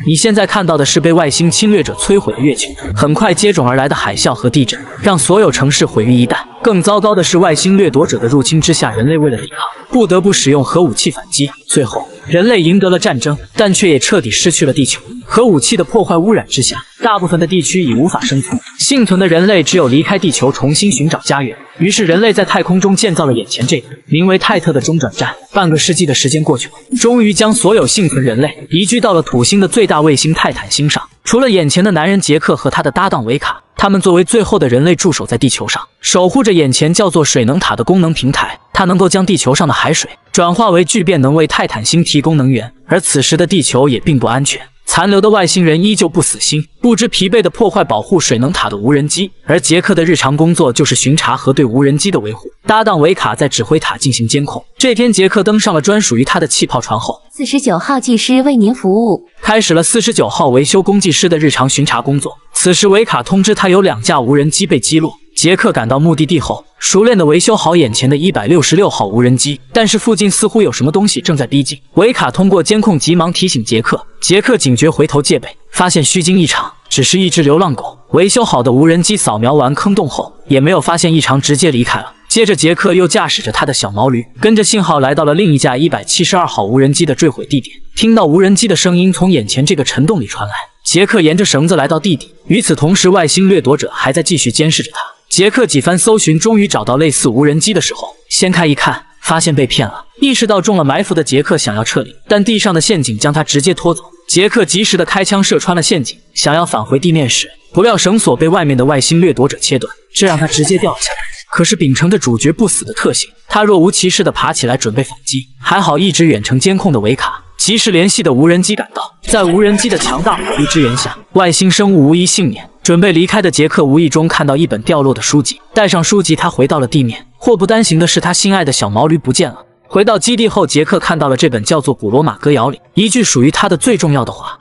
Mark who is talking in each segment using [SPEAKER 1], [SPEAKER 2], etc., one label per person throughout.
[SPEAKER 1] 你现在看到的是被外星侵略者摧毁的月球，很快接踵而来的海啸和地震让所有城市毁于一旦。更糟糕的是，外星掠夺者的入侵之下，人类为了抵抗，不得不使用核武器反击。最后，人类赢得了战争，但却也彻底失去了地球。核武器的破坏污染之下，大部分的地区已无法生存，幸存的人类只有离开地球，重新寻找家园。于是，人类在太空中建造了眼前这个名为泰特的中转站。半个世纪的时间过去了，终于将所有幸存人类移居到了土星的最大卫星泰坦星上。除了眼前的男人杰克和他的搭档维卡，他们作为最后的人类驻守在地球上，守护着眼前叫做水能塔的功能平台。它能够将地球上的海水转化为聚变，能为泰坦星提供能源。而此时的地球也并不安全。残留的外星人依旧不死心，不知疲惫地破坏保护水能塔的无人机，而杰克的日常工作就是巡查和对无人机的维护。搭档维卡在指挥塔进行监控。这天，杰克登上了专属于他的气泡船后
[SPEAKER 2] ，49号技师为您服务，
[SPEAKER 1] 开始了49号维修工技师的日常巡查工作。此时，维卡通知他有2架无人机被击落。杰克赶到目的地后，熟练地维修好眼前的166号无人机，但是附近似乎有什么东西正在逼近。维卡通过监控急忙提醒杰克，杰克警觉回头戒备，发现虚惊一场，只是一只流浪狗。维修好的无人机扫描完坑洞后，也没有发现异常，直接离开了。接着，杰克又驾驶着他的小毛驴，跟着信号来到了另一架172号无人机的坠毁地点。听到无人机的声音从眼前这个沉洞里传来，杰克沿着绳子来到地底。与此同时，外星掠夺者还在继续监视着他。杰克几番搜寻，终于找到类似无人机的时候，掀开一看，发现被骗了。意识到中了埋伏的杰克想要撤离，但地上的陷阱将他直接拖走。杰克及时的开枪射穿了陷阱，想要返回地面时，不料绳索被外面的外星掠夺者切断，这让他直接掉了下来。可是秉承着主角不死的特性，他若无其事地爬起来准备反击。还好一直远程监控的维卡及时联系的无人机赶到，在无人机的强大火力支援下，外星生物无一幸免。准备离开的杰克无意中看到一本掉落的书籍，带上书籍他回到了地面。祸不单行的是，他心爱的小毛驴不见了。回到基地后，杰克看到了这本叫做《古罗马歌谣》里一句属于他的最重要的话。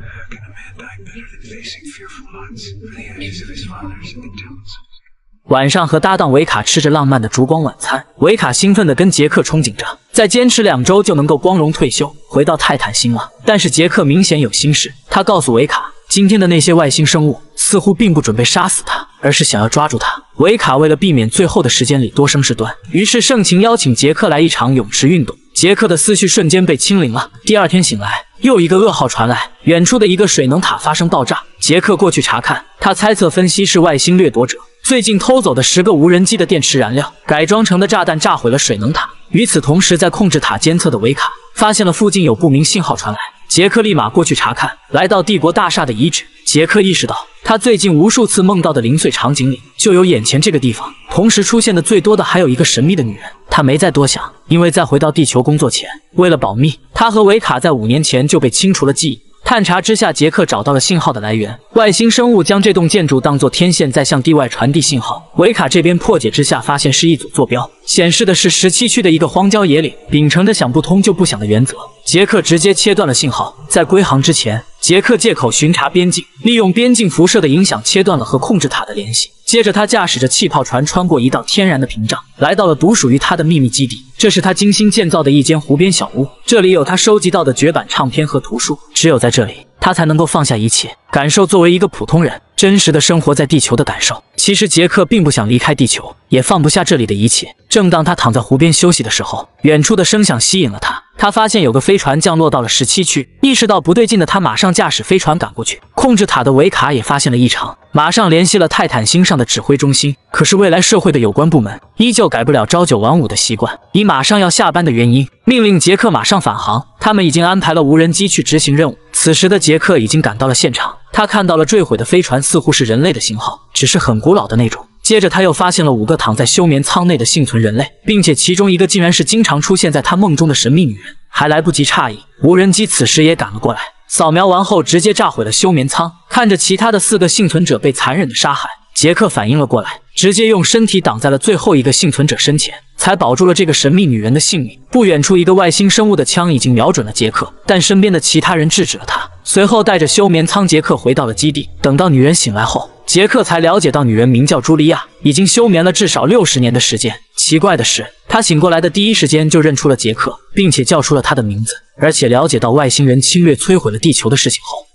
[SPEAKER 1] 晚上和搭档维卡吃着浪漫的烛光晚餐，维卡兴奋地跟杰克憧憬着，再坚持2周就能够光荣退休，回到泰坦星了。但是杰克明显有心事，他告诉维卡，今天的那些外星生物似乎并不准备杀死他，而是想要抓住他。维卡为了避免最后的时间里多生事端，于是盛情邀请杰克来一场泳池运动。杰克的思绪瞬间被清零了。第二天醒来，又一个噩耗传来，远处的一个水能塔发生爆炸。杰克过去查看，他猜测分析是外星掠夺者最近偷走的10个无人机的电池燃料改装成的炸弹炸毁了水能塔。与此同时，在控制塔监测的维卡发现了附近有不明信号传来，杰克立马过去查看。来到帝国大厦的遗址，杰克意识到他最近无数次梦到的零碎场景里就有眼前这个地方，同时出现的最多的还有一个神秘的女人。他没再多想，因为在回到地球工作前，为了保密，他和维卡在5年前就被清除了记忆。探查之下，杰克找到了信号的来源，外星生物将这栋建筑当作天线在向地外传递信号。维卡这边破解之下，发现是一组坐标，显示的是17区的一个荒郊野岭。秉承着想不通就不想的原则，杰克直接切断了信号。在归航之前，杰克借口巡查边境，利用边境辐射的影响切断了和控制塔的联系。接着他驾驶着气泡船穿过一道天然的屏障，来到了独属于他的秘密基地。这是他精心建造的一间湖边小屋，这里有他收集到的绝版唱片和图书。只有在这里，他才能够放下一切，感受作为一个普通人真实的生活在地球的感受。其实杰克并不想离开地球，也放不下这里的一切。正当他躺在湖边休息的时候，远处的声响吸引了他。他发现有个飞船降落到了17区，意识到不对劲的他马上驾驶飞船赶过去。控制塔的维卡也发现了异常，马上联系了泰坦星上的指挥中心。可是未来社会的有关部门依旧改不了朝9晚5的习惯，以马上要下班的原因，命令杰克马上返航。他们已经安排了无人机去执行任务。此时的杰克已经赶到了现场，他看到了坠毁的飞船似乎是人类的型号，只是很古老的那种。接着他又发现了5个躺在休眠舱内的幸存人类，并且其中一个竟然是经常出现在他梦中的神秘女人。还来不及诧异，无人机此时也赶了过来，扫描完后直接炸毁了休眠舱。看着其他的4个幸存者被残忍的杀害，杰克反应了过来，直接用身体挡在了最后一个幸存者身前，才保住了这个神秘女人的性命。不远处，一个外星生物的枪已经瞄准了杰克，但身边的其他人制止了他。随后带着休眠舱，杰克回到了基地。等到女人醒来后，杰克才了解到女人名叫茱莉亚，已经休眠了至少60年的时间。奇怪的是，她醒过来的第一时间就认出了杰克，并且叫出了他的名字。而且了解到外星人侵略摧毁了地球的事情后，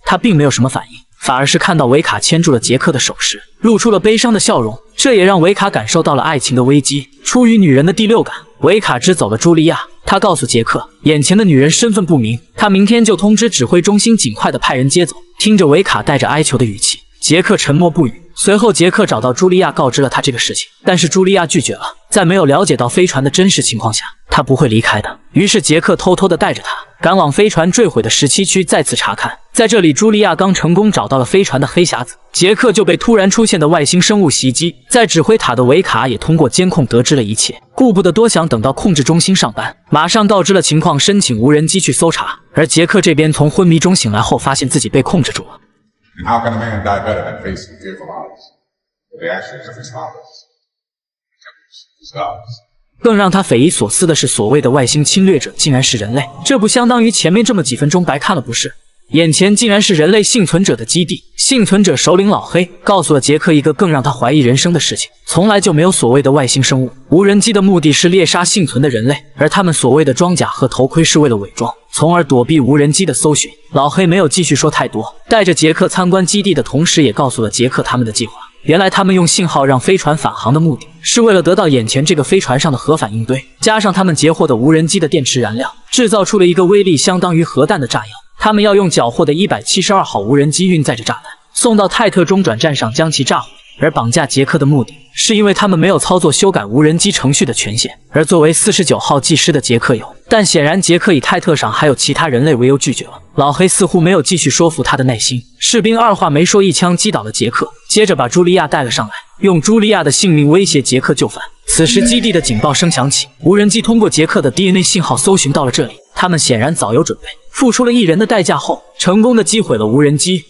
[SPEAKER 1] 他并没有什么反应，反而是看到维卡牵住了杰克的手时，露出了悲伤的笑容。这也让维卡感受到了爱情的危机。出于女人的第六感，维卡支走了茱莉亚。他告诉杰克，眼前的女人身份不明，他明天就通知指挥中心，尽快的派人接走。听着维卡带着哀求的语气，杰克沉默不语。随后，杰克找到茱莉亚，告知了他这个事情，但是茱莉亚拒绝了，在没有了解到飞船的真实情况下，他不会离开的。于是杰克偷偷的带着他赶往飞船坠毁的17区，再次查看。在这里，茱莉亚刚成功找到了飞船的黑匣子，杰克就被突然出现的外星生物袭击。在指挥塔的维卡也通过监控得知了一切，顾不得多想，等到控制中心上班，马上告知了情况，申请无人机去搜查。而杰克这边从昏迷中醒来后，发现自己被控制住了。
[SPEAKER 3] And how can a man die better than facing fearful odds? The actions of his fathers, his gods.
[SPEAKER 1] 更让他匪夷所思的是，所谓的外星侵略者竟然是人类，这不相当于前面这么几分钟白看了不是？眼前竟然是人类幸存者的基地。幸存者首领老黑告诉了杰克一个更让他怀疑人生的事情：从来就没有所谓的外星生物。无人机的目的是猎杀幸存的人类，而他们所谓的装甲和头盔是为了伪装，从而躲避无人机的搜寻。老黑没有继续说太多，带着杰克参观基地的同时，也告诉了杰克他们的计划。原来他们用信号让飞船返航的目的，是为了得到眼前这个飞船上的核反应堆，加上他们截获的无人机的电池燃料，制造出了一个威力相当于核弹的炸药。他们要用缴获的172号无人机运载着炸弹，送到泰特中转站上将其炸毁。而绑架杰克的目的，是因为他们没有操作修改无人机程序的权限，而作为49号技师的杰克有。但显然杰克以泰特上还有其他人类为由拒绝了。老黑似乎没有继续说服他的耐心，士兵二话没说一枪击倒了杰克，接着把茱莉亚带了上来，用茱莉亚的性命威胁杰克就范。此时基地的警报声响起，无人机通过杰克的 DNA 信号搜寻到了这里，他们显然早有准备，付出了1人的代价后，成功的击毁了无人机。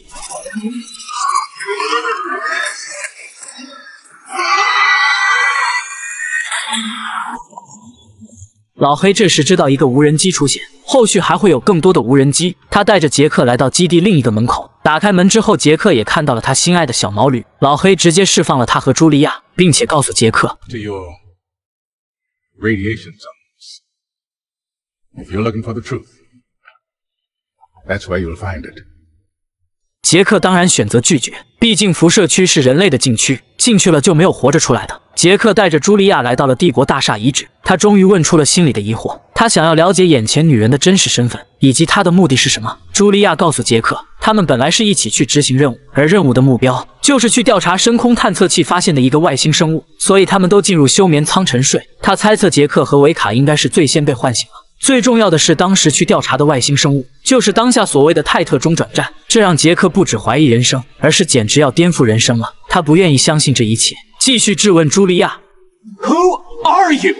[SPEAKER 1] 老黑这时知道一个无人机出现，后续还会有更多的无人机。他带着杰克来到基地另一个门口，打开门之后，杰克也看到了他心爱的小毛驴。老黑直接释放了他和茱莉亚，并且告诉杰克
[SPEAKER 3] To your radiation zones. If you're looking for the truth, that's where you'll find it.
[SPEAKER 1] 杰克当然选择拒绝，毕竟辐射区是人类的禁区，进去了就没有活着出来的。杰克带着茱莉亚来到了帝国大厦遗址，他终于问出了心里的疑惑，他想要了解眼前女人的真实身份以及她的目的是什么。茱莉亚告诉杰克，他们本来是一起去执行任务，而任务的目标就是去调查深空探测器发现的一个外星生物，所以他们都进入休眠舱沉睡。他猜测杰克和维卡应该是最先被唤醒了。最重要的是，当时去调查的外星生物就是当下所谓的泰特中转站，这让杰克不止怀疑人生，而是简直要颠覆人生了。他不愿意相信这一切，继续质问茱莉亚
[SPEAKER 4] Who are you?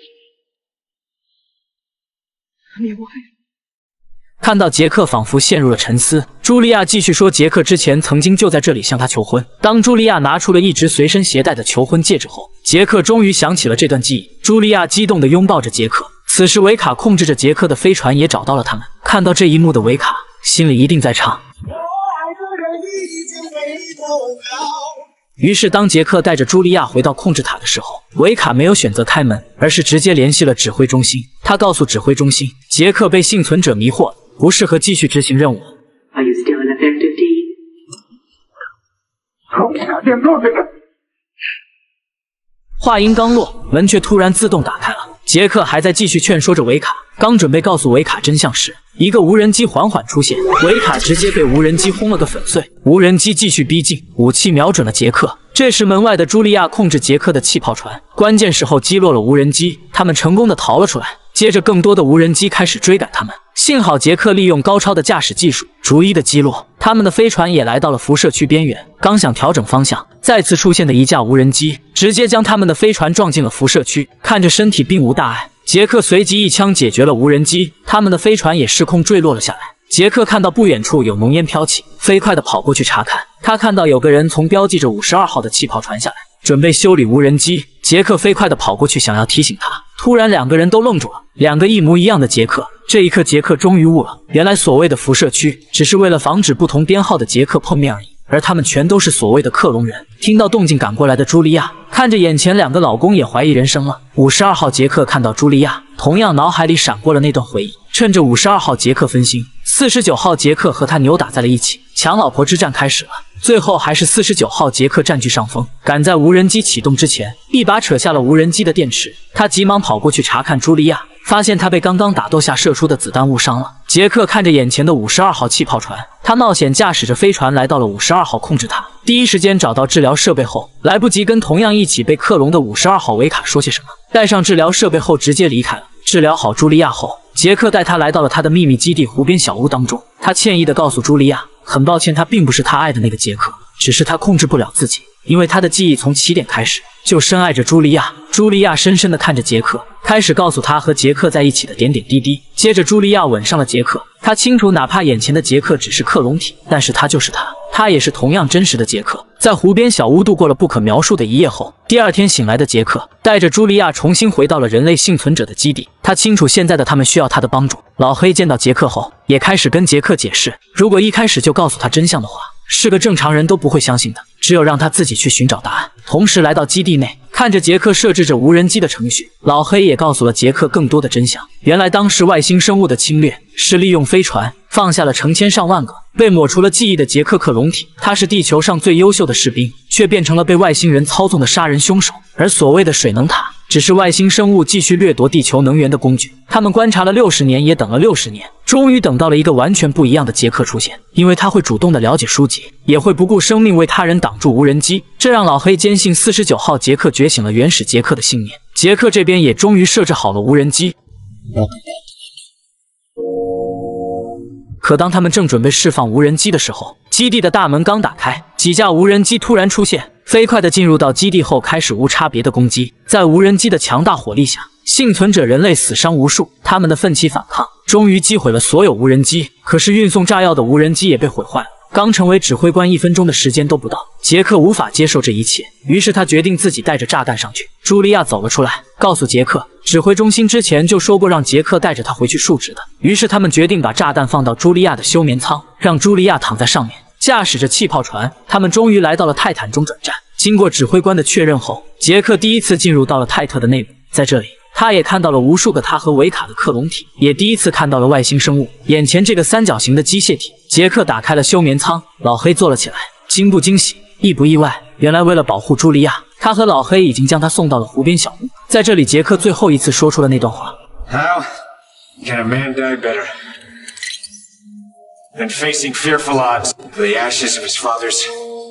[SPEAKER 1] 看到杰克仿佛陷入了沉思，茱莉亚继续说，杰克之前曾经就在这里向她求婚。当茱莉亚拿出了一直随身携带的求婚戒指后，杰克终于想起了这段记忆。茱莉亚激动地拥抱着杰克。此时维卡控制着杰克的飞船也找到了他们，看到这一幕的维卡心里一定在唱。于是当杰克带着茱莉亚回到控制塔的时候，维卡没有选择开门，而是直接联系了指挥中心。他告诉指挥中心，杰克被幸存者迷惑，不适合继续执行任务。
[SPEAKER 5] Are you still an effective team?
[SPEAKER 3] Oh,
[SPEAKER 1] 话音刚落，门却突然自动打开了。杰克还在继续劝说着维卡，刚准备告诉维卡真相时，一个无人机缓缓出现，维卡直接被无人机轰了个粉碎。无人机继续逼近，武器瞄准了杰克。这时门外的茱莉亚控制杰克的气泡船，关键时候击落了无人机，他们成功的逃了出来。接着更多的无人机开始追赶他们，幸好杰克利用高超的驾驶技术逐一的击落他们的飞船，也来到了辐射区边缘。刚想调整方向，再次出现的一架无人机直接将他们的飞船撞进了辐射区。看着身体并无大碍，杰克随即一枪解决了无人机，他们的飞船也失控坠落了下来。杰克看到不远处有浓烟飘起，飞快的跑过去查看。他看到有个人从标记着52号的气泡船下来，准备修理无人机。杰克飞快的跑过去想要提醒他，突然两个人都愣住了，两个一模一样的杰克。这一刻杰克终于悟了，原来所谓的辐射区只是为了防止不同编号的杰克碰面而已，而他们全都是所谓的克隆人。 听到动静赶过来的茱莉亚，看着眼前两个老公也怀疑人生了。52号杰克看到茱莉亚，同样脑海里闪过了那段回忆。趁着52号杰克分心，49号杰克和他扭打在了一起，抢老婆之战开始了。最后还是49号杰克占据上风，赶在无人机启动之前，一把扯下了无人机的电池。他急忙跑过去查看茱莉亚，发现她被刚刚打斗下射出的子弹误伤了。杰克看着眼前的52号气泡船，他冒险驾驶着飞船来到了52号，控制它。第一时间找到治疗设备后，来不及跟同样一起被克隆的52号维卡说些什么，带上治疗设备后直接离开了。治疗好茱莉亚后，杰克带她来到了他的秘密基地湖边小屋当中。他歉意地告诉茱莉亚，很抱歉，他并不是他爱的那个杰克，只是他控制不了自己，因为他的记忆从起点开始就深爱着茱莉亚。茱莉亚深深地看着杰克，开始告诉他和杰克在一起的点点滴滴。接着茱莉亚吻上了杰克，她清楚哪怕眼前的杰克只是克隆体，但是他就是他也是同样真实的杰克。在湖边小屋度过了不可描述的一夜后，第二天醒来的杰克带着茱莉亚重新回到了人类幸存者的基地。他清楚现在的他们需要他的帮助。老黑见到杰克后，也开始跟杰克解释，如果一开始就告诉他真相的话，是个正常人都不会相信的，只有让他自己去寻找答案。同时来到基地内，看着杰克设置着无人机的程序，老黑也告诉了杰克更多的真相。原来当时外星生物的侵略是利用飞船放下了成千上万个被抹除了记忆的杰克克隆体，他是地球上最优秀的士兵，却变成了被外星人操纵的杀人凶手。而所谓的水能塔，只是外星生物继续掠夺地球能源的工具。他们观察了60年，也等了60年，终于等到了一个完全不一样的杰克出现。因为他会主动的了解书籍，也会不顾生命为他人挡住无人机，这让老黑坚信49号杰克觉醒了原始杰克的信念。杰克这边也终于设置好了无人机。可当他们正准备释放无人机的时候，基地的大门刚打开，几架无人机突然出现，飞快地进入到基地后开始无差别的攻击。在无人机的强大火力下，幸存者人类死伤无数，他们的奋起反抗终于击毁了所有无人机。可是运送炸药的无人机也被毁坏了。刚成为指挥官1分钟的时间都不到，杰克无法接受这一切，于是他决定自己带着炸弹上去。茱莉亚走了出来，告诉杰克，指挥中心之前就说过让杰克带着他回去述职的。于是他们决定把炸弹放到茱莉亚的休眠舱，让茱莉亚躺在上面，驾驶着气泡船。他们终于来到了泰坦中转站。经过指挥官的确认后，杰克第一次进入到了泰特的内部，在这里他也看到了无数个他和维卡的克隆体，也第一次看到了外星生物。眼前这个三角形的机械体，杰克打开了休眠舱，老黑坐了起来，惊不惊喜，意不意外？原来为了保护茱莉亚，他和老黑已经将她送到了湖边小屋。在这里，杰克最后一次说出了那段话
[SPEAKER 6] How can a man die better than facing fearful odds, the ashes of his fathers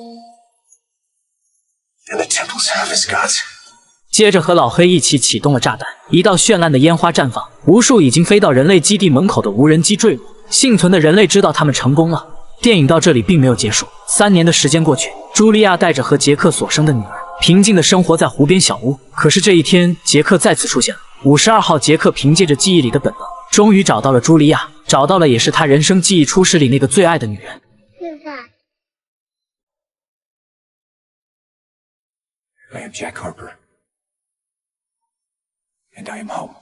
[SPEAKER 6] and the temples of his gods?
[SPEAKER 1] 接着和老黑一起启动了炸弹，一道绚烂的烟花绽放，无数已经飞到人类基地门口的无人机坠落。幸存的人类知道他们成功了。电影到这里并没有结束。3年的时间过去，茱莉亚带着和杰克所生的女儿平静地生活在湖边小屋。可是这一天，杰克再次出现了。52号杰克凭借着记忆里的本能，终于找到了茱莉亚，找到了也是他人生记忆初始里那个最爱的女人。
[SPEAKER 6] I am Jack Harper, and I am home.